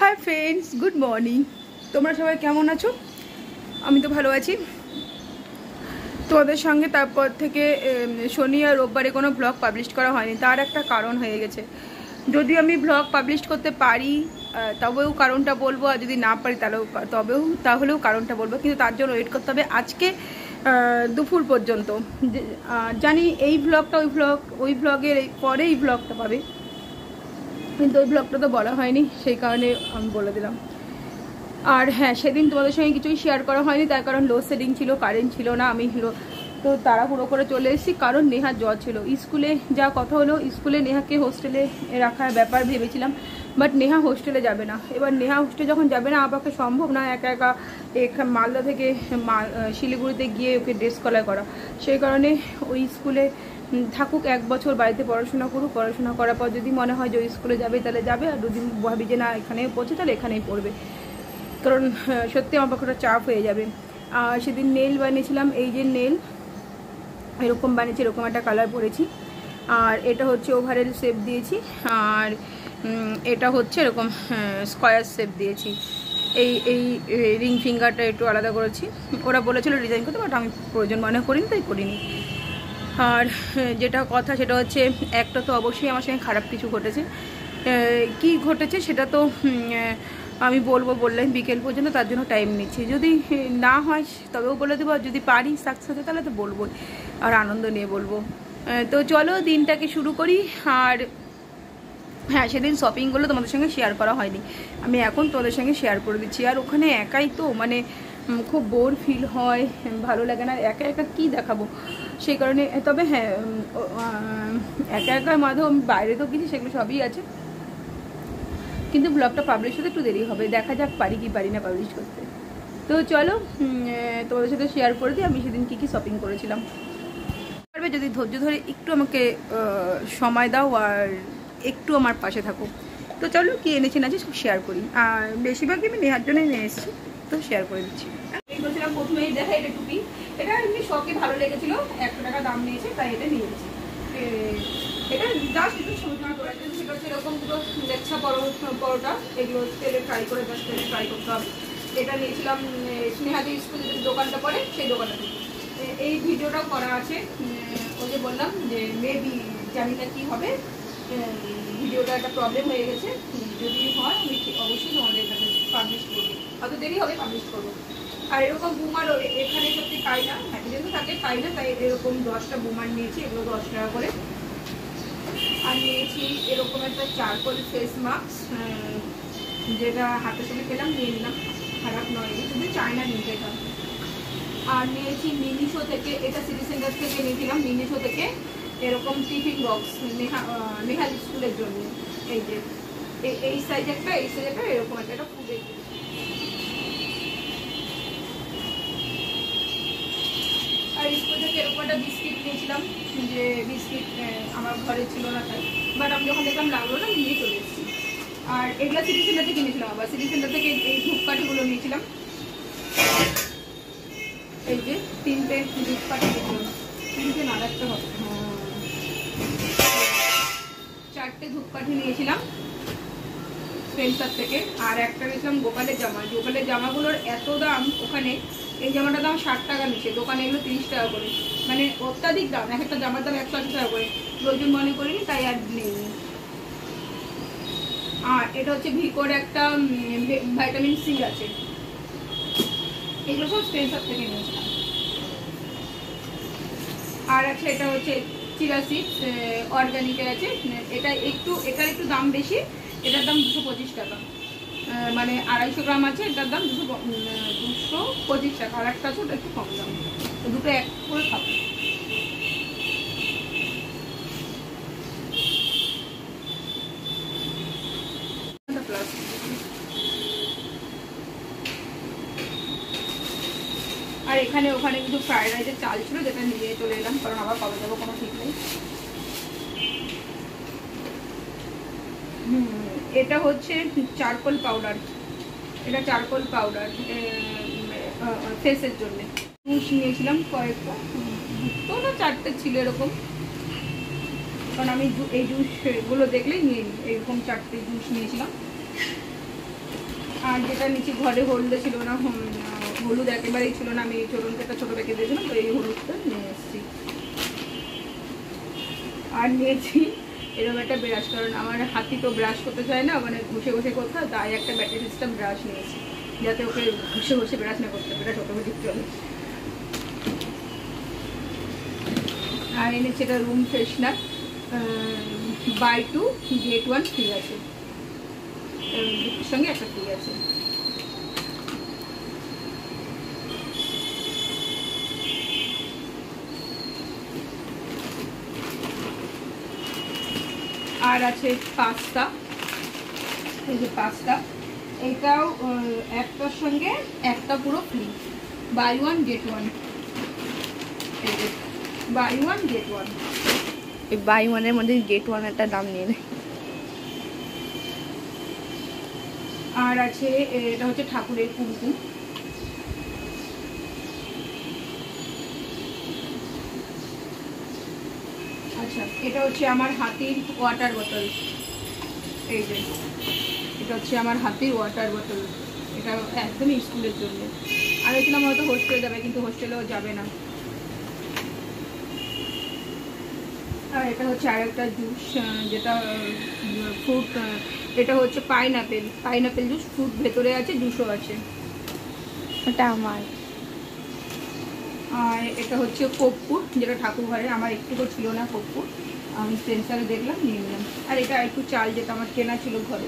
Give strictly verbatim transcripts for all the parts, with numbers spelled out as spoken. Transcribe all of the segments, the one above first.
Hi friends, good morning. তোমরা সবাই কেমন আছো? আমি তো ভালো আছি। তোমাদের সঙ্গে তারপর থেকে শনি আর রোববারে কোনো ব্লগ পাবলিশ করা হয়নি। তার একটা কারণ হয়ে গেছে। যদি আমি ব্লগ পাবলিশ করতে পারি তবেও কারণটা বলবো, আর যদি না পারি তাহলেও তবেও তাহলেও কারণটা বলবো। কিন্তু তার জন্য ওয়েট করতে হবে আজকে দুপুর পর্যন্ত। জানি এই ব্লগটা ওই ব্লগ ওই ব্লগের পরে এই ব্লগটা পাবে, কিন্তু ওই ব্লগটা তো বলা হয়নি, সেই কারণে আমি বলে দিলাম। আর হ্যাঁ, সেদিন তোমাদের সঙ্গে কিছুই শেয়ার করা হয়নি, তার কারণ লোডশেডিং ছিল, কারেন্ট ছিল না। আমি তো তাড়াহুড়ো করে চলে এসেছি, কারণ নেহার জ্বর ছিল। স্কুলে যা কথা হলো, স্কুলে নেহাকে হোস্টেলে রাখার ব্যাপার ভেবেছিলাম, বাট নেহা হোস্টেলে যাবে না। এবার নেহা হোস্টেলে যখন যাবে না, আমাকে সম্ভব না একা একা মালদা থেকে শিলিগুড়িতে গিয়ে ওকে ড্রেস কলার করা। সেই কারণে ওই স্কুলে থাকুক, এক বছর বাড়িতে পড়াশোনা করুক। পড়াশোনা করার পর যদি মনে হয় যে ওই স্কুলে যাবে তাহলে যাবে, আর যদি ভাবি যে না এখানেই পড়ছে তাহলে এখানেই পড়বে, কারণ সত্যি আমার পক্ষে ওটা চাপ হয়ে যাবে। আর সেদিন নেল বানিয়েছিলাম, এই যে নেল এরকম বানিয়েছি, এরকম একটা কালার পরেছি। আর এটা হচ্ছে ওভারেল শেপ দিয়েছি, আর এটা হচ্ছে এরকম স্কোয়ার শেপ দিয়েছি। এই এই রিং ফিঙ্গারটা একটু আলাদা করেছি। ওরা বলেছিল ডিজাইন করতে, বাট আমি প্রয়োজন মনে করিনি, তাই করিনি। আর যেটা কথা সেটা হচ্ছে, একটা তো অবশ্যই আমার সঙ্গে খারাপ কিছু ঘটেছে। কি ঘটেছে সেটা তো আমি বলবো বললেন বিকেল পর্যন্ত, তার জন্য টাইম নিচ্ছি। যদি না হয় তবেও বলে দেবো, যদি পারি সাকসেস তাহলে তো বলবো, আর আনন্দ নিয়ে বলবো। তো চলো দিনটাকে শুরু করি। আর হ্যাঁ, সেদিন শপিংগুলো তোমাদের সঙ্গে শেয়ার করা হয়নি, আমি এখন তোমাদের সঙ্গে শেয়ার করে দিচ্ছি। আর ওখানে একাই তো মানে খুব বোর ফিল হয়, ভালো লাগে না, একা একা কী দেখাবো, সেই কারণে। তবে হ্যাঁ, একা একার মাধ্যম বাইরে তো কিছু সেগুলো সবই আছে, কিন্তু ব্লগটা পাবলিশ হতে একটু দেরি হবে। দেখা যাক পারি কি পারি না পাবলিশ করতে। তো চলো তোমাদের সাথে শেয়ার করে দিই আমি সেদিন কী কী শপিং করেছিলাম। পারবে যদি ধৈর্য ধরে একটু আমাকে সময় দাও আর একটু আমার পাশে থাকো। তো চলো কি এনেছি না সব শেয়ার করি। আর বেশিরভাগই আমি নেহার জন্যই নিয়ে এসেছি, তো শেয়ার করে দিচ্ছি। বলছিলাম প্রথমেই দেখা, এটা টুপি, এটা এমনি শখে ভালো লেগেছিল, একশো টাকা দাম নিয়েছে, তাই এটা নিয়ে এসেছি। এটা জাস্ট একটু সময় করার জন্য। সেটা হচ্ছে এরকম দুটো লেচ্ছা পরোটা, এগুলো তেলে ফ্রাই করে জাস্ট তেলে ফ্রাই করতে হবে। এটা নিয়েছিলাম স্নেহাদি স্কুলে যে দোকানটা পড়ে সেই দোকানটা থেকে। এই ভিডিওটাও করা আছে, ওই যে বললাম যে মেবি জানি না কী হবে, ভিডিওটা একটা প্রবলেম হয়ে গেছে। যদি হয় আমি অবশ্যই তোমাদের কাছে পাবলিশ করবো, অত দেরি হবে পাবলিশ করবো। আর এরকম বুমার এখানে সত্যি পাই না, যেহেতু থাকে পাই না, তাই এরকম দশটা বুমার নিয়েছি, এগুলো দশ টাকা করে। আর নিয়েছি এরকম একটা চারকোল ফেস মাস্ক, যেটা হাতের সঙ্গে পেলাম, নিয়ে নিলাম, খারাপ নয়, শুধু চায়না নিয়েছে এটা। আর নিয়েছি মিনিশো থেকে, এটা সিটি সেন্টার থেকে নিয়েছিলাম, মিনিশো থেকে এরকম টিফিন বক্স নেহা নেহাল স্কুলের জন্য। এই যে এই সাইজ একটা, এই সাইজ একটা, এরকম একটা একটা ফুডের। আর স্কুল থেকে এরকম একটা বিস্কিট নিয়েছিলাম, যে বিস্কিট আমার ঘরে ছিল না তাই, বাট আমি যখন দেখলাম লাগলো না, নিয়ে চলে এসেছি। আর এগুলো সিটি সেন্টার থেকে কিনেছিলাম, আবার সিটি সেন্টার থেকে এই ধূপকাঠিগুলো নিয়েছিলাম। এই যে তিনটে ধূপকাঠি নিয়েছিলাম, তিনটে না রাখতে হবে, চারটে ধূপকাঠি নিয়েছিলাম স্পেন্সার থেকে। আর একটা নিয়েছিলাম গোপালের জামা। গোপালের জামাগুলোর এত দাম ওখানে, এই জামাটার দাম ষাট টাকা নিচ্ছে, দোকানে এগুলো তিরিশ টাকা করে, মানে অত্যাধিক দাম। এক একটা জামার দাম একশো আশি টাকা করে, প্রয়োজন মনে করিনি তাই আর নেই। আর এটা হচ্ছে ভিকোর একটা ভাইটামিন সি আছে, এগুলো সব স্পেন্সার থেকে নিয়েছিলাম। আর আছে এটা হচ্ছে চিরা সিডস, অর্গানিকের আছে, এটা একটু এটার একটু দাম বেশি, এটার দাম দুশো পঁচিশ টাকা, মানে আড়াইশো গ্রাম আছে, এটার দাম দুশো দুশো পঁচিশ টাকা। আর একটা আছে ওটা একটু কম দাম, দুটো এক করে খাবো। আর এখানে ওখানে কিন্তু ফ্রাইড রাইসের চাল ছিল, যেটা নিয়ে চলে এলাম, কারণ আবার কবে যাবো কোনো ঠিক নেই। হুম, এটা হচ্ছে চারকোল পাউডার, এটা চারকোল পাউডার ফেসের জন্য। জুস নিয়েছিলাম কয়েকটা, দুটো না চারটে ছিল এরকম, কারণ আমি এই জুসগুলো দেখলেই নিয়ে নিই, এরকম চারটে জুস নিয়েছিলাম। আর যেটা নিচে ঘরে হলদে ছিল না, হলুদ একেবারেই ছিল না, আমি চলুনকে একটা ছোটো প্যাকেট দিয়েছিলাম, তো এই হলুদটা নিয়ে এসেছি। আর নিয়েছি এরকম একটা ব্রাশ, কারণ আমার হাতি তো ব্রাশ করতে চায় না, মানে ঘষে ঘষে করতে হয়, তাই একটা ব্যাটারি সিস্টেম ব্রাশ নিয়েছি, যাতে ওকে ঘষে ঘষে ব্রাশ না করতে, ব্রাশ অটোমেটিক চলে। আর এনেছি এটা room freshener, buy two get one free আছে, দুটোর সঙ্গে একটা ফ্রি আছে। আর আছে পাস্তা, এই যে পাস্তা, এটাও একটার সঙ্গে একটা পুরো free, buy one get one, এই যে বাই ওয়ান গেট ওয়ান, এই বাই ওয়ানের মধ্যে গেট ওয়ান একটা দাম নিয়ে নেয়। আর আছে এটা হচ্ছে ঠাকুরের কুমকুম, আচ্ছা এটা হচ্ছে আমার হাতির ওয়াটার বোতল, এই যে এটা হচ্ছে আমার হাতির ওয়াটার বোতল, এটা একদমই স্কুলের জন্য। আর এখানে হয়তো হোস্টেলে যাবে, কিন্তু হোস্টেলেও যাবে না। আর এটা হচ্ছে আর একটা জুস, যেটা ফ্রুট, এটা হচ্ছে পাইনঅ্যাপেল, পাইনঅ্যাপেল জুস, ফ্রুট ভেতরে আছে, জুসও আছে, ওটা আমার। আর এটা হচ্ছে কর্পূর, যেটা ঠাকুর ঘরে, আমার একটুকু ছিল না কর্পূর, আমি সেন্সারে দেখলাম নিয়ে নিলাম। আর এটা একটু চাল, যেটা আমার কেনা ছিল ঘরে।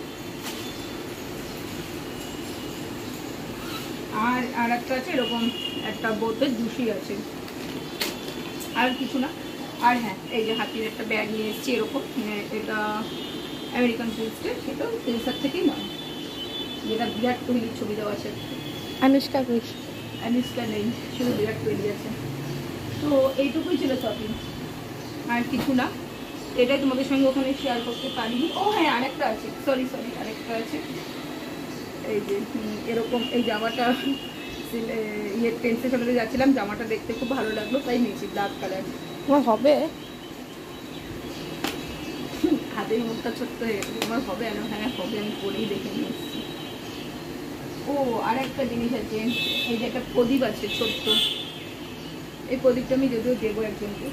আর আর একটা আছে এরকম একটা বোতল জুসই আছে, আর কিছু না। আর হ্যাঁ, এই যে হাতির একটা ব্যাগ নিয়ে এসেছি এরকম, এটা আমেরিকান টুরিস্টের, সেটাও সেন্সার থেকেই নয়, যেটা বিরাট কোহলির ছবি দেওয়া আছে। অনুষ্কা ঘোষ, অনুষ্কা নেই, শুধু বিরাট কোহলি আছে। তো এইটুকুই ছিল শপিং, আর কিছু না। এটাই তোমাদের সঙ্গে ওখানে শেয়ার করতে পারিনি। ও হ্যাঁ, আরেকটা আছে, সরি সরি আরেকটা আছে, এই যে এরকম এই জামাটা, ইয়ে টেন্সে চলে যাচ্ছিলাম, জামাটা দেখতে খুব ভালো লাগলো, তাই নিয়েছি, ব্ল্যাক কালার। তোমার হবে? হাতের মুখটা ছোট্ট হয়ে গেছে, তোমার হবে? হ্যাঁ হবে, আমি পরেই দেখে নিয়ে এসেছি। ও আর একটা জিনিস আছে, এই যে একটা প্রদীপ আছে ছোট্ট, এই প্রদীপটা আমি যদিও দেবো একজনকে।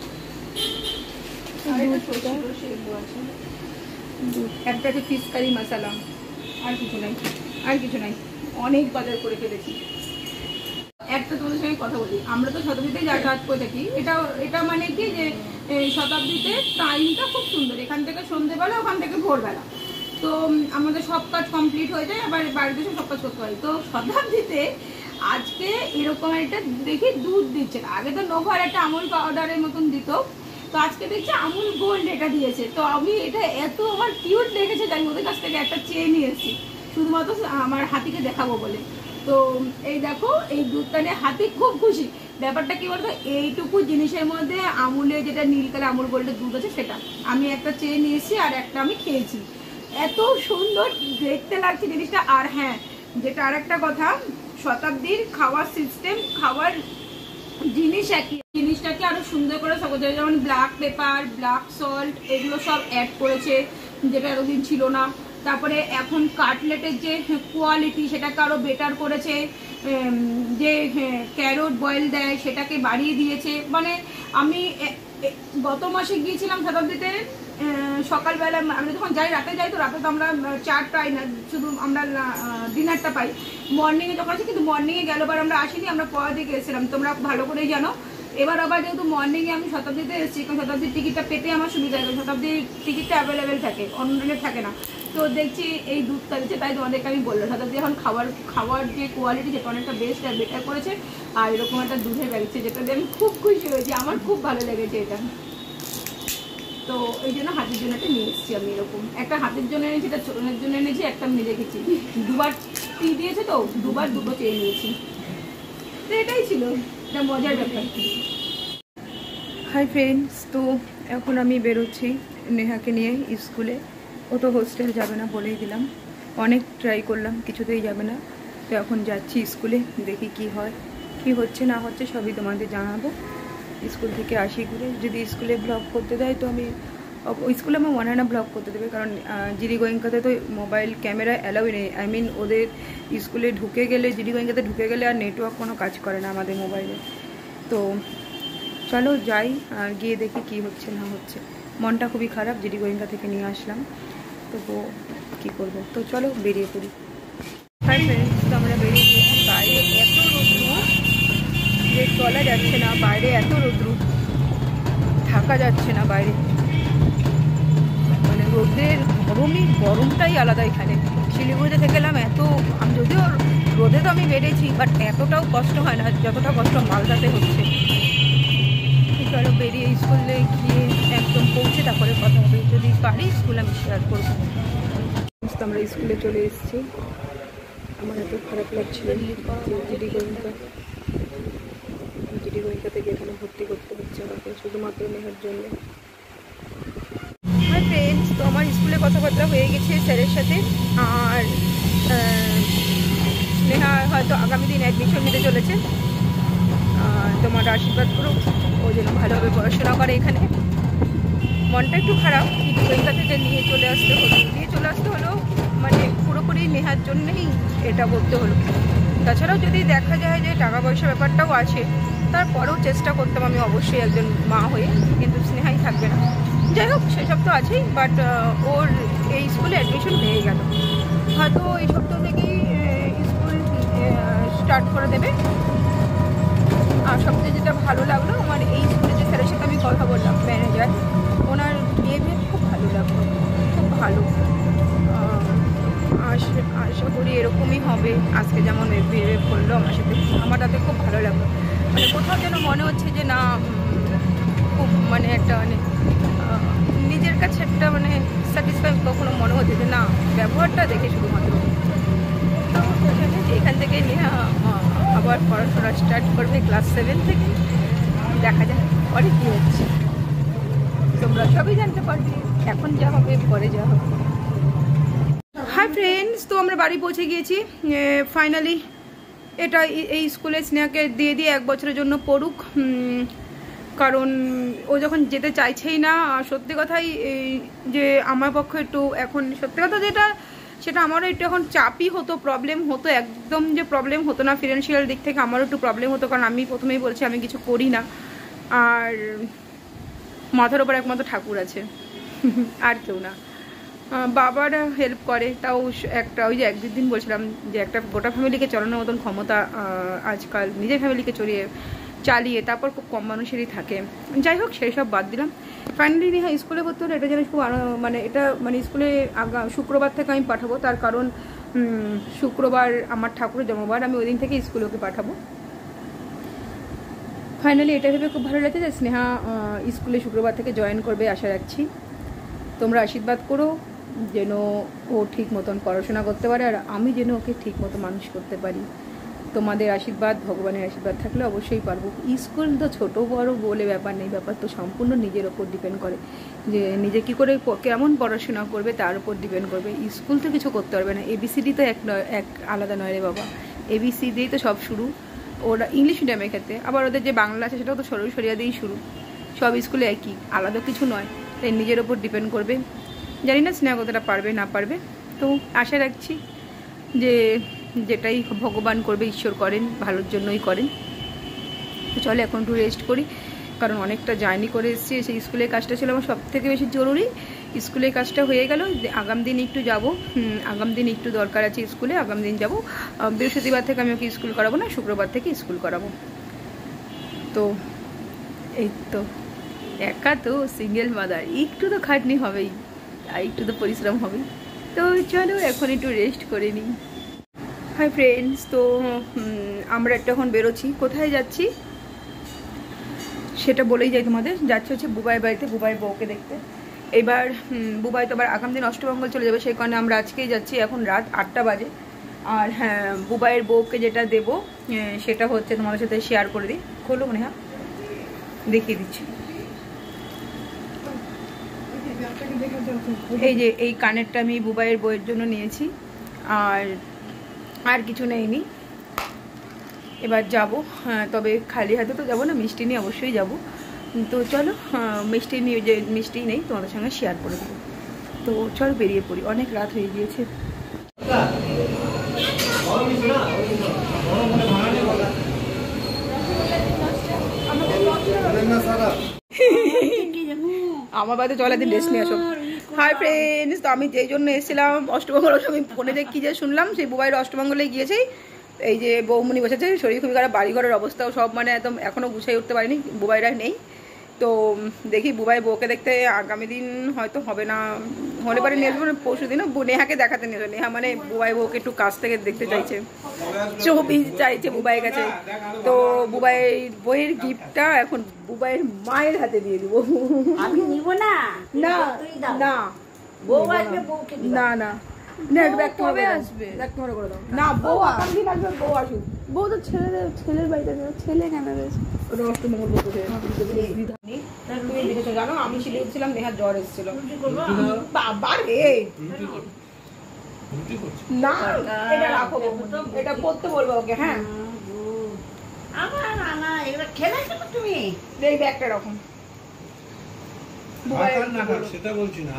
একটা আছে ফিশ কারি মশলা, আর কিছু নাই, আর কিছু নাই, অনেক বাজার করে ফেলেছি। একটা তোমাদের সঙ্গে কথা বলি, আমরা তো শতাব্দীতে যাতায়াত করে থাকি, এটা এটা মানে কি যে শতাব্দীতে টাইমটা খুব সুন্দর, এখান থেকে সন্ধ্যেবেলা, ওখান থেকে ভোরবেলা, তো আমাদের সব কাজ কমপ্লিট হয়ে যায়, আবার বাড়িতে এসে সব কাজ করতে হয়। তো শতাব্দীতে আজকে এরকম একটা দেখি দুধ দিচ্ছে, আগে তো নোভার একটা আমুল পাউডারের মতন দিত, তো আজকে দেখছি আমুল গোল্ড এটা দিয়েছে। তো আমি এটা এত আমার কিউট লেগেছে, তাই ওদের কাছ থেকে একটা চেয়ে নিয়ে এসেছি, শুধুমাত্র আমার হাতিকে দেখাবো বলে। তো এই দেখো, এই দুধটা নিয়ে হাতি খুব খুশি। ব্যাপারটা কি বলতো, এইটুকু জিনিসের মধ্যে আমুলে যেটা নীল কালার আমুল গোল্ডের দুধ আছে, সেটা আমি একটা চেয়ে নিয়ে এসেছি, আর একটা আমি খেয়েছি, এত সুন্দর দেখতে লাগছে জিনিসটা। আর হ্যাঁ, যেটা আর একটা কথা, শতাব্দীর খাওয়ার সিস্টেম, খাওয়ার জিনিস একই, জিনিসটাকে আরো সুন্দর করে সাজাতে, যেমন ব্ল্যাক পেপার, ব্ল্যাক সল্ট, এগুলো সব অ্যাড করেছে, যেটা এতদিন ছিল না। তারপরে এখন কাটলেটের যে কোয়ালিটি, সেটাকে আরো বেটার করেছে, যে ক্যারট বয়েল দেয় সেটাকে বাড়িয়ে দিয়েছে। মানে আমি গত মাসে গিয়েছিলাম শতাব্দীতে, সকালবেলা আমরা যখন যাই, রাতে যাই, তো রাতে তো আমরা চার পাই না, শুধু আমরা ডিনারটা পাই মর্নিংয়ে যখন আছি, কিন্তু মর্নিংয়ে গেলবার আমরা আসিনি, আমরা পরের দিকে এসেছিলাম, তোমরা ভালো করেই জানো। এবার আবার যেহেতু মর্নিংয়ে আমি শতাব্দীতে এসেছি, কারণ শতাব্দীর টিকিটটা পেতে আমার সুবিধা হয়, শতাব্দীর টিকিটটা অ্যাভেলেবেল থাকে, অন্য দিনে থাকে না। তো দেখছি এই দুধটা দিচ্ছে, তাই তোমাদেরকে আমি বললাম, শতাব্দী এখন খাবার খাওয়ার যে কোয়ালিটি, যেটা অনেকটা বেস্ট আর বেটার করেছে, আর এরকম একটা দুধের ব্যাগছে, যেটা দিয়ে আমি খুব খুশি হয়েছি, আমার খুব ভালো লেগেছে এটা। তো এই জন্য হাতির জন্য একটা নিয়ে এসেছি আমি, এরকম একটা হাতির জন্য এনেছি, এটা ছোটনের জন্য এনেছি, একটা আমি রেখেছি, দুবার টি দিয়েছে, তো দুবার দুটো চেয়ে নিয়েছি। তো এটাই ছিল, এটা মজার ব্যাপার। হাই ফ্রেন্ডস, তো এখন আমি বেরোচ্ছি নেহাকে নিয়ে স্কুলে। ও তো হোস্টেল যাবে না বলেই দিলাম, অনেক ট্রাই করলাম, কিছুতেই যাবে না। তো এখন যাচ্ছি স্কুলে, দেখি কি হয়, কি হচ্ছে না হচ্ছে সবই তোমাদের জানাবো। স্কুল থেকে আসি ঘুরে, যদি স্কুলে ব্লগ করতে দেয় তো আমি ওই স্কুলে আমার মনে হয় না ব্লগ করতে দেবে, কারণ জিডি গোয়েঙ্কাতে তো মোবাইল ক্যামেরা অ্যালাউই নেই। আই মিন ওদের স্কুলে ঢুকে গেলে, জিডি গোয়েঙ্কাতে ঢুকে গেলে আর নেটওয়ার্ক কোনো কাজ করে না আমাদের মোবাইলে। তো চলো যাই আর গিয়ে দেখি কি হচ্ছে না হচ্ছে। মনটা খুবই খারাপ, জিডি গোয়েঙ্কা থেকে নিয়ে আসলাম, তবুও কী করবো। তো চলো বেরিয়ে পড়ি। হাই ফ্রেন্ডস, তো আমরা বেরিয়ে গিয়েছি। বাইরে এত রৌদ্র যে চলা যাচ্ছে না, বাইরে এত রৌদ্র, থাকা যাচ্ছে না বাইরে। মানে রোদের গরমই গরমটাই আলাদা এখানে। শিলিগুড়িতে থেকে গেলাম এত, আমি যদিও রোদে তো আমি বেরিয়েছি, বাট এতটাও কষ্ট হয় না যতটা কষ্ট মালদাতে হচ্ছে। চলো বেরিয়ে স্কুলে গিয়ে একদম পৌঁছে তারপরে কথা হবে, যদি পারি স্কুল আমি শেয়ার করবো। আমরা স্কুলে চলে এসেছি। আমার এত খারাপ লাগছিল জিডি গোয়েঙ্কা, জিডি গোয়েঙ্কা থেকে এখানে ভর্তি করতে হচ্ছে আমাকে শুধুমাত্র নেহার জন্য। হাই ফ্রেন্ডস, তো আমার স্কুলে কথাবার্তা হয়ে গেছে স্যারের সাথে, আর নেহা হয়তো আগামী দিন অ্যাডমিশন নিতে চলেছে। তোমার আশীর্বাদ করো ও যেন ভালোভাবে পড়াশোনা করে। এখানে মনটা একটু খারাপ, জিডি গোয়েঙ্কা থেকে নিয়ে চলে আসতে হলো, নিয়ে চলে আসতে হলো মানে পুরোপুরি নেহার জন্যই এটা করতে হলো। তাছাড়াও যদি দেখা যায় যে টাকা পয়সা ব্যাপারটাও আছে, তারপরেও চেষ্টা করতাম আমি অবশ্যই একজন মা হয়ে, কিন্তু স্নেহাই থাকবে না। যাই হোক, সেসব তো আছেই, বাট ওর এই স্কুলে অ্যাডমিশন হয়ে গেল। হয়তো এই সপ্তাহ থেকেই স্কুল স্টার্ট করে দেবে। আর সবচেয়ে যেটা ভালো লাগলো, আমার এই স্কুলে যে স্যারের সাথে আমি কথা বললাম, ম্যানেজার, ওনার বিহেভিয়ার খুব ভালো লাগলো, খুব ভালো। আশা করি এরকমই হবে। আজকে যেমন বিহেভ করলো আমার সাথে, আমার তাতে খুব ভালো লাগলো। মানে কোথাও যেন মনে হচ্ছে যে না, খুব মানে একটা মানে নিজের কাছে একটা মানে স্যাটিসফাই কখনো মনে হচ্ছে যে না, ব্যবহারটা দেখে শুধুমাত্র। তো এখান থেকে নেহা আবার পড়াশোনা স্টার্ট করবে ক্লাস সেভেন থেকে। দেখা যাক পরে কী হচ্ছে, তোমরা সবই জানতে পারবে। এখন যা হবে পরে যা হবে। হাই ফ্রেন্ডস, তো আমরা বাড়ি পৌঁছে গিয়েছি ফাইনালি। এটা এই স্কুলে স্নেহাকে দিয়ে দিয়ে এক বছরের জন্য পড়ুক, কারণ ও যখন যেতে চাইছেই না। আর সত্যি কথাই যে আমার পক্ষে একটু এখন সত্যি কথা যেটা, সেটা আমারও একটু এখন চাপই হতো, প্রবলেম হতো। একদম যে প্রবলেম হতো না, ফিনান্সিয়াল দিক থেকে আমারও একটু প্রবলেম হতো, কারণ আমি প্রথমেই বলছি আমি কিছু করি না। আর মাথার ওপর একমাত্র ঠাকুর আছে, আর কেউ না। বাবারা হেল্প করে, তাও একটা ওই যে এক দুদিন বলছিলাম যে একটা গোটা ফ্যামিলিকে চালানোর মতন ক্ষমতা আজকাল নিজের ফ্যামিলিকে চড়িয়ে চালিয়ে তারপর খুব কম মানুষেরই থাকে। যাই হোক, সেই সব বাদ দিলাম। ফাইনালি নেহা স্কুলে ভর্তি হলো। এটা জিনিস খুব মানে এটা মানে স্কুলে আগা শুক্রবার থেকে আমি পাঠাবো, তার কারণ শুক্রবার আমার ঠাকুরের জন্মবার, আমি ওই দিন থেকে স্কুলে ওকে পাঠাবো। ফাইনালি এটা ভেবে খুব ভালো লাগছে যে স্নেহা স্কুলে শুক্রবার থেকে জয়েন করবে, আশা রাখছি। তোমরা আশীর্বাদ করো যেন ও ঠিক মতন পড়াশোনা করতে পারে, আর আমি যেন ওকে ঠিক মতো মানুষ করতে পারি। তোমাদের আশীর্বাদ, ভগবানের আশীর্বাদ থাকলে অবশ্যই পারবো। স্কুল তো ছোটো বড়ো বলে ব্যাপার নেই, ব্যাপার তো সম্পূর্ণ নিজের ওপর ডিপেন্ড করে, যে নিজে কী করে কেমন পড়াশোনা করবে তার উপর ডিপেন্ড করবে। স্কুল তো কিছু করতে পারবে না, এবিসিডি তো এক নয়, এক আলাদা নয় রে বাবা। এবিসিডিই তো সব শুরু। ওরা ইংলিশ মিডিয়ামের ক্ষেত্রে, আবার ওদের যে বাংলা আছে সেটাও তো সরু সরিয়া দিয়েই শুরু। সব স্কুলে একই, আলাদা কিছু নয়। তাই নিজের ওপর ডিপেন্ড করবে। জানি না স্নেহা কতটা পারবে না পারবে, তো আশা রাখছি যে যেটাই ভগবান করবে, ঈশ্বর করেন, ভালোর জন্যই করেন। তো চলে এখন একটু রেস্ট করি, কারণ অনেকটা জার্নি করে এসেছি। সেই স্কুলের কাজটা ছিল আমার সব থেকে বেশি জরুরি। স্কুলের কাজটা হয়ে গেল, আগাম দিন একটু যাব, আগাম দিন একটু দরকার আছে স্কুলে, আগাম দিন যাব। বৃহস্পতিবার থেকে আমি ওকে স্কুল করাবো না, শুক্রবার থেকে স্কুল করাবো। তো এই তো একা তো সিঙ্গেল মাদার, একটু তো খাটনি হবেই, আর একটু তো পরিশ্রম হবেই। তো চলো এখন একটু রেস্ট করে নিই। হাই ফ্রেন্ডস, তো আমরা একটা এখন বেরোচ্ছি। কোথায় যাচ্ছি সেটা বলেই যাই তোমাদের। যাচ্ছে হচ্ছে বুবাইয়ের বাড়িতে, বুবাইয়ের বউকে দেখতে। এবার বুবাই তো আবার আগামী দিন অষ্টমঙ্গল চলে যাবে, সেই কারণে আমরা আজকেই যাচ্ছি। এখন রাত আটটা বাজে। আর হ্যাঁ, বুবাইয়ের বউকে যেটা দেবো সেটা হচ্ছে তোমাদের সাথে শেয়ার করে দিই। খোলো মনে হয়, দেখিয়ে দিচ্ছি। এই যে এই কানেরটা আমি বুবাইয়ের বউয়ের জন্য নিয়েছি, আর আর কিছু নেইনি। এবার যাব, হ্যাঁ, তবে খালি হাতে তো যাবো না, মিষ্টি নিয়ে অবশ্যই যাব। তো চলো মিষ্টি নিয়ে যে মিষ্টি নেই তোমাদের সঙ্গে শেয়ার করে দেবো। তো চলো বেরিয়ে পড়ি, অনেক রাত হয়ে গিয়েছে। আমার বাড়িতে চলে দিন ড্রেস নিয়ে আসো। হাই ফ্রেন্ডস, তো আমি যেই জন্য এসেছিলাম অষ্টমঙ্গল, আমি ফোনে যে কী যে শুনলাম সেই বুবাইয়ের অষ্টমঙ্গলে গিয়েছি। এই যে বৌমনি বসেছে, শরীর খুবই খারাপ, বাড়িঘরের অবস্থাও সব মানে একদম এখনও গুছিয়ে উঠতে পারিনি, বুবাইরা নেই। তো দেখি বুবাই বউকে দেখতে আগামী দিন হয়তো হবে না, হলে পারে নিয়ে আসবো, পরশু দিনও নেহাকে দেখাতে নিয়ে আসবো। নেহা মানে বুবাই বউকে একটু কাছ থেকে দেখতে চাইছে, ছবি চাইছে বুবাইয়ের কাছে। তো বুবাইয়ের বইয়ের গিফটটা এখন বুবাইয়ের মায়ের হাতে দিয়ে দিব। আমি নিব না, না না বউ আসবে, বউকে না না কবে আসবে করে দাও না, বউ আগামী দিন আসবে, বউ আসুক। বউ তো ছেলেদের ছেলের বাড়িতে ছেলে কেন রয়েছে? অষ্টমঙ্গল বলতে তুমি দেখেছো জানো, আমি শিলে উঠছিলাম, নেহার জ্বর এসেছিল। বাবা রে না, এটা রাখো, এটা পড়তে বলবো ওকে। হ্যাঁ আমার না না এগুলো খেলেছো তুমি, এই ব্যাগটা এরকম সেটা বলছি না,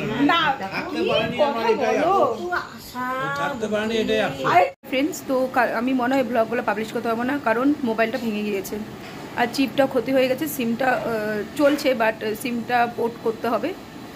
ফ্রেন্ডস। তো আমি মনে হয় ব্লগগুলো পাবলিশ করতে পারবো না, কারণ মোবাইলটা ভেঙে গিয়েছে আর চিপটা ক্ষতি হয়ে গেছে। সিমটা চলছে, বাট সিমটা পোর্ট করতে হবে।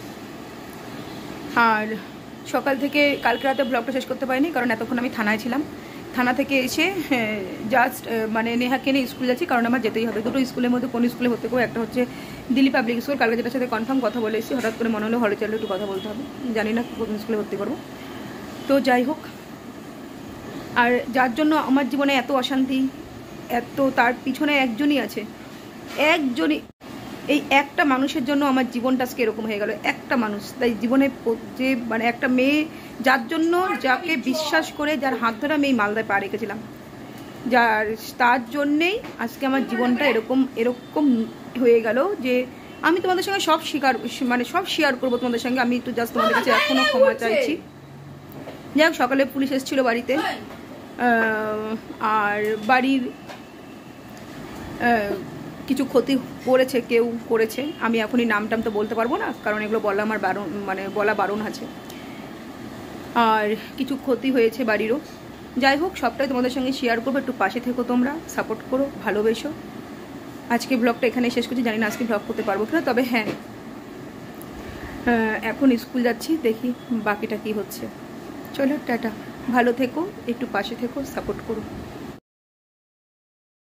আর সকাল থেকে কালকে রাতে ব্লগটা শেষ করতে পারিনি, কারণ এতক্ষণ আমি থানায় ছিলাম। থানা থেকে এসে জাস্ট মানে নেহাকে নিয়ে স্কুল যাচ্ছি, কারণ আমার যেতেই হবে। দুটো স্কুলের মধ্যে কোন স্কুলে হতে গো, একটা হচ্ছে দিল্লি পাবলিক স্কুল, কালকে যেটার সাথে কনফার্ম কথা বলে এসেছি, হঠাৎ করে মনে হলো হলে চলে একটু কথা বলতে হবে, জানি না কোন স্কুলে ভর্তি করবো। তো যাই হোক, আর যার জন্য আমার জীবনে এত অশান্তি, এত, তার পিছনে একজনই আছে, একজনই। এই একটা মানুষের জন্য আমার জীবনটা আজকে এরকম হয়ে গেল, একটা মানুষ। তাই জীবনে যে মানে একটা মেয়ে, যার জন্য, যাকে বিশ্বাস করে, যার হাত ধরে আমি এই মালদায় পা রেখেছিলাম, যার তার জন্যেই আজকে আমার জীবনটা এরকম এরকম হয়ে গেল যে আমি তোমাদের সঙ্গে সব স্বীকার মানে সব শেয়ার করবো তোমাদের সঙ্গে। আমি একটু জাস্ট তোমাদের কাছে এখনও ক্ষমা চাইছি। যাই হোক, সকালে পুলিশ এসেছিলো বাড়িতে, আর বাড়ির কিছু ক্ষতি করেছে, কেউ করেছে। আমি এখনই নাম টাম তো বলতে পারবো না, কারণ এগুলো বলা আমার বারণ, মানে বলা বারণ আছে। আর কিছু ক্ষতি হয়েছে বাড়িরও। যাই হোক, সবটাই তোমাদের সঙ্গে শেয়ার করবো, একটু পাশে থেকো, তোমরা সাপোর্ট করো, ভালোবেসো। আজকে ব্লগটা এখানে শেষ করছি, জানি না আজকে ব্লগ করতে পারবো কিনা, তবে হ্যাঁ এখন স্কুল যাচ্ছি, দেখি বাকিটা কি হচ্ছে। চলো টাটা, ভালো থেকো, একটু পাশে থেকো, সাপোর্ট করো।